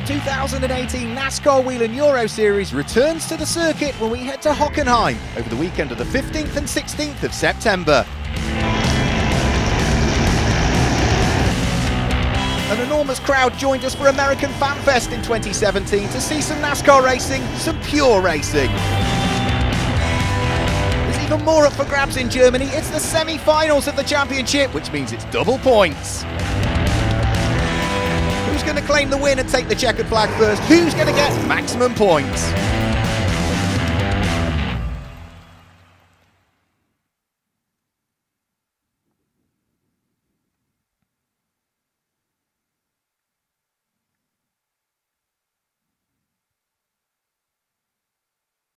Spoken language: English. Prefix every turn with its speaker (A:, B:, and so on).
A: 2018 NASCAR Wheel and Euro Series returns to the circuit when we head to Hockenheim over the weekend of the 15th and 16th of September. An enormous crowd joined us for American Fan Fest in 2017 to see some NASCAR racing, some pure racing. There's even more up for grabs in Germany. It's the semi-finals of the championship, which means it's double points. Who's going to claim the win and take the checkered flag first? Who's going to get maximum points?